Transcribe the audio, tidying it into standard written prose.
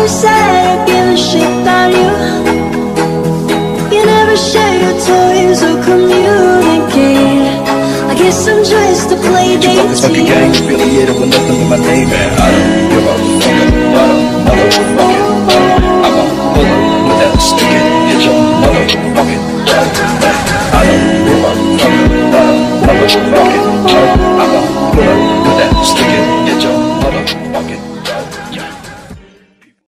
never said I give a shit about you. You never share your toys or communicate. I guess I'm just a play date. Fucking gang affiliated with nothing but my name, man. I don't give a fuck about another